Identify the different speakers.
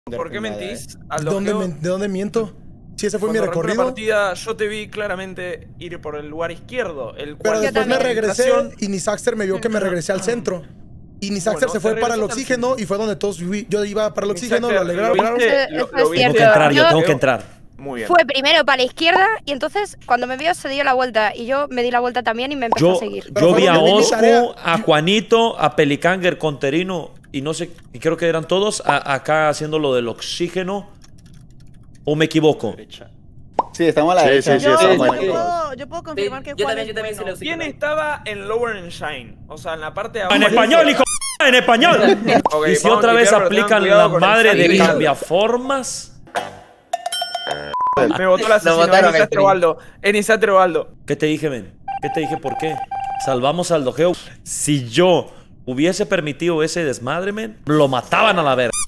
Speaker 1: ¿Por qué mentís? Al
Speaker 2: ¿De dónde miento? Si ese fue mi recorrido.
Speaker 1: La partida, yo te vi claramente ir por el lugar izquierdo.
Speaker 2: Pero después me regresé y Nisaxter me vio que me regresé al centro. Y Nisaxter se fue para el oxígeno y fue donde todos yo iba para el oxígeno, lo alegraron.
Speaker 3: Tengo que entrar.
Speaker 1: Muy bien.
Speaker 4: Fue primero para la izquierda y entonces cuando me vio se dio la vuelta y yo me di la vuelta también y me empezó a seguir.
Speaker 3: Yo vi a Oscu, a Juanito, a Pelicanger, Conterino y no sé, y creo que eran todos acá haciendo lo del oxígeno. ¿O me equivoco?
Speaker 5: Sí, estamos a la derecha.
Speaker 6: Yo puedo confirmar que Juan es bueno.
Speaker 1: ¿Quién estaba en Lower Engine? O sea, en la parte de abajo.
Speaker 3: En español, hijo. En español.
Speaker 1: Okay,
Speaker 3: y si otra vez aplican la madre de cambiaformas.
Speaker 1: Me votó la asesino, Enisatre Ovaldo.
Speaker 3: ¿Qué te dije, men? ¿Qué te dije? ¿Por qué? Salvamos al dojeo. Si yo hubiese permitido ese desmadre, men, lo mataban a la verga.